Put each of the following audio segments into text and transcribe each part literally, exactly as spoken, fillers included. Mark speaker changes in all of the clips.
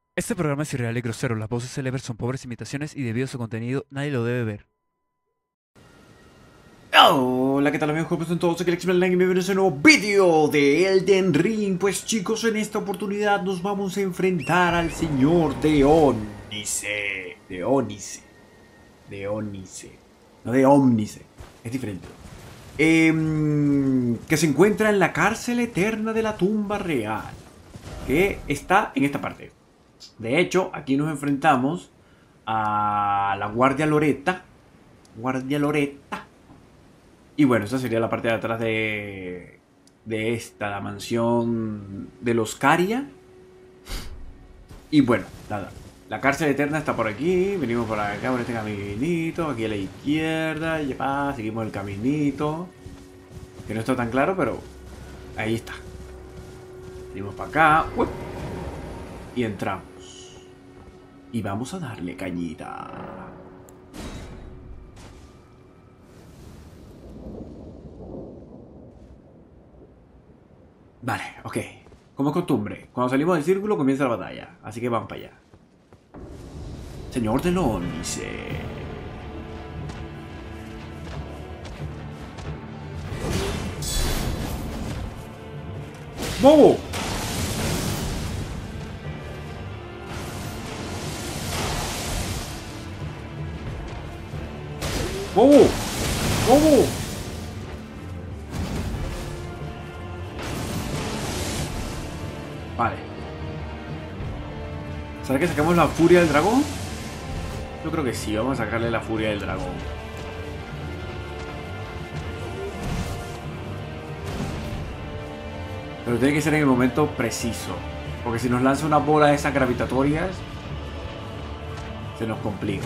Speaker 1: Este programa es irreal y grosero, las voces célebres son pobres imitaciones y debido a su contenido nadie lo debe ver.
Speaker 2: Hola, ¿qué tal amigos? ¿Cómo están todos? Aquí Alex Blanc y bienvenidos a un nuevo vídeo de Elden Ring. Pues chicos, en esta oportunidad nos vamos a enfrentar al señor Deónice. Deónice. Deónice. No de Omnice. Es diferente. Em, que se encuentra en la cárcel eterna de la tumba real. Que está en esta parte. De hecho, aquí nos enfrentamos a la Guardia Loretta. Guardia Loretta. Y bueno, esta sería la parte de atrás de, de esta, la mansión de los Caria. Y bueno, nada. La cárcel eterna está por aquí. Venimos por acá por este caminito. Aquí a la izquierda. Y ya, seguimos el caminito. Que no está tan claro, pero ahí está. Venimos para acá. ¡Uy! Y entramos. Y vamos a darle cañita. Vale, ok. Como es costumbre, cuando salimos del círculo comienza la batalla. Así que vamos para allá. Señor de Lonice. ¡Bobo! ¡Bobo! ¡Bobo! Vale. ¿Será que sacamos la furia del dragón? Yo creo que sí, vamos a sacarle la furia del dragón. Pero tiene que ser en el momento preciso. Porque si nos lanza una bola de esas gravitatorias, se nos complica.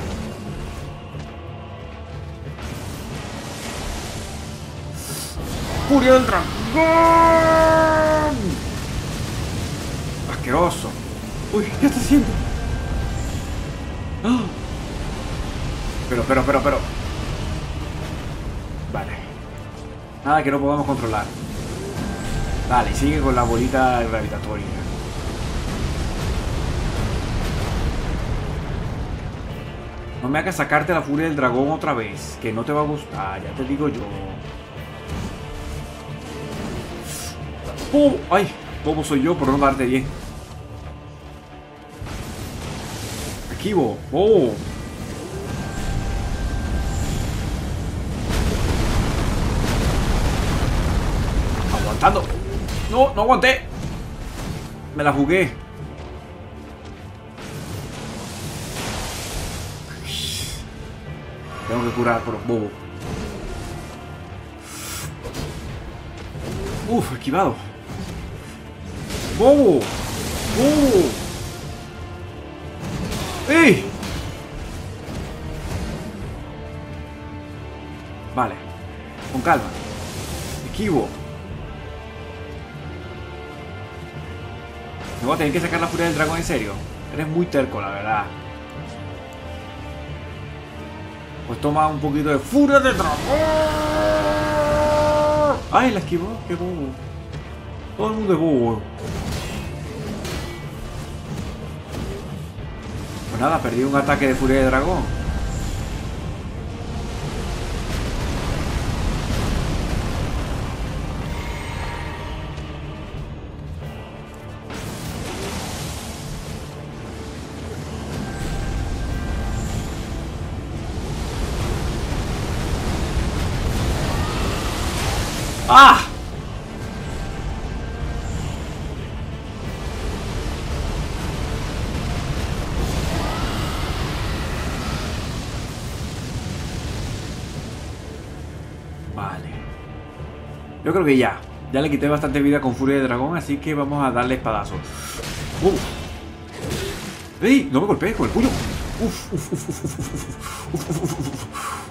Speaker 2: ¡Furia del dragón! ¡Asqueroso! ¡Uy! ¿Qué está haciendo? ¡Ah! Pero, pero, pero, pero. Vale. Nada que no podamos controlar. Vale, sigue con la bolita gravitatoria. No me hagas sacarte la furia del dragón otra vez, que no te va a gustar, ya te digo yo. ¡Pum! ¡Ay! ¿Cómo soy yo por no darte bien? Esquivo. ¡Oh! Aguantando. No, no aguanté. Me la jugué. Tengo que curar por bobo. Uf, esquivado. ¡Bobo! ¡Bobo! ¡Ey! Vale. Con calma. Esquivo. Me voy a tener que sacar la furia del dragón en serio. Eres muy terco, la verdad. Pues toma un poquito de furia del dragón. ¡Ay, la esquivó! ¡Qué bobo! Todo el mundo es bobo. Pues nada, perdí un ataque de furia de dragón. ¡Ah! Vale. Yo creo que ya. Ya le quité bastante vida con furia de dragón, así que vamos a darle espadazo. ¡Uh! ¡Ey! No me golpees con el puño. Uf, uf, uf, uf, uf, uf, uf, uf, uf, uf.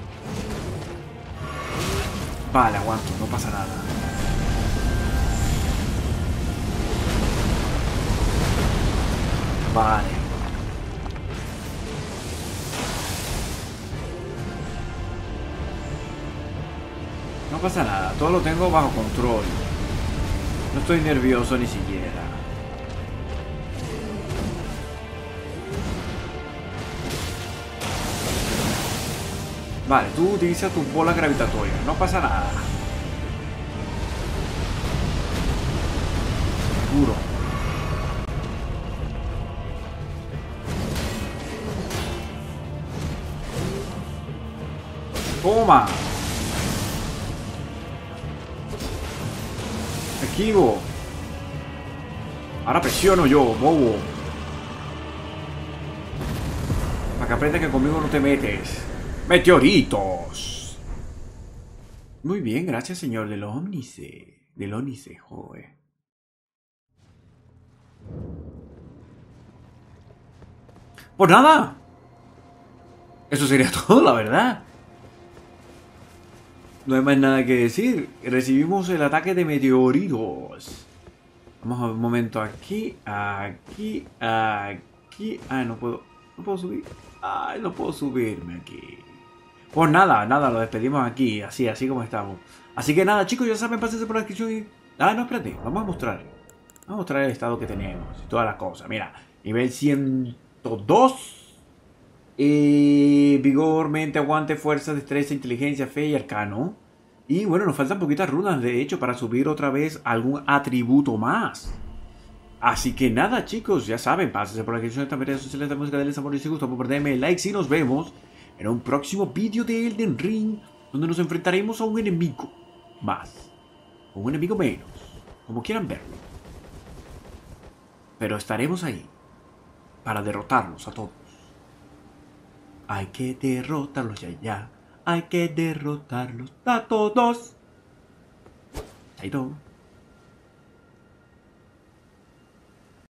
Speaker 2: Vale, aguanto, no pasa nada. Vale. No pasa nada, todo lo tengo bajo control. No estoy nervioso ni siquiera. Vale, tú utilizas tus bolas gravitatorias. No pasa nada. Seguro. Toma. Esquivo. Ahora presiono yo, bobo. Para que aprendas que conmigo no te metes. ¡Meteoritos! Muy bien, gracias, señor del Ómnice. Del Ómnice, joder. Pues nada. Eso sería todo, la verdad. No hay más nada que decir. Recibimos el ataque de meteoritos. Vamos a ver un momento aquí, aquí, aquí. Ah, no puedo, no puedo subir. Ay, no puedo subirme aquí. Pues nada, nada, lo despedimos aquí, así, así como estamos. Así que nada, chicos, ya saben, pásense por la descripción y... Ah, no, espérate, vamos a mostrar. Vamos a mostrar el estado que tenemos y todas las cosas. Mira, nivel ciento dos. Eh, vigor, mente, aguante, fuerza, destreza, inteligencia, fe y arcano. Y bueno, nos faltan poquitas runas, de hecho, para subir otra vez algún atributo más. Así que nada, chicos, ya saben, pásense por la descripción de esta redes sociales de música del amor y si gusta, por darme like y nos vemos en un próximo vídeo de Elden Ring, donde nos enfrentaremos a un enemigo más, o un enemigo menos, como quieran verlo. Pero estaremos ahí para derrotarlos a todos. Hay que derrotarlos ya, ya. Hay que derrotarlos a todos. Chaito.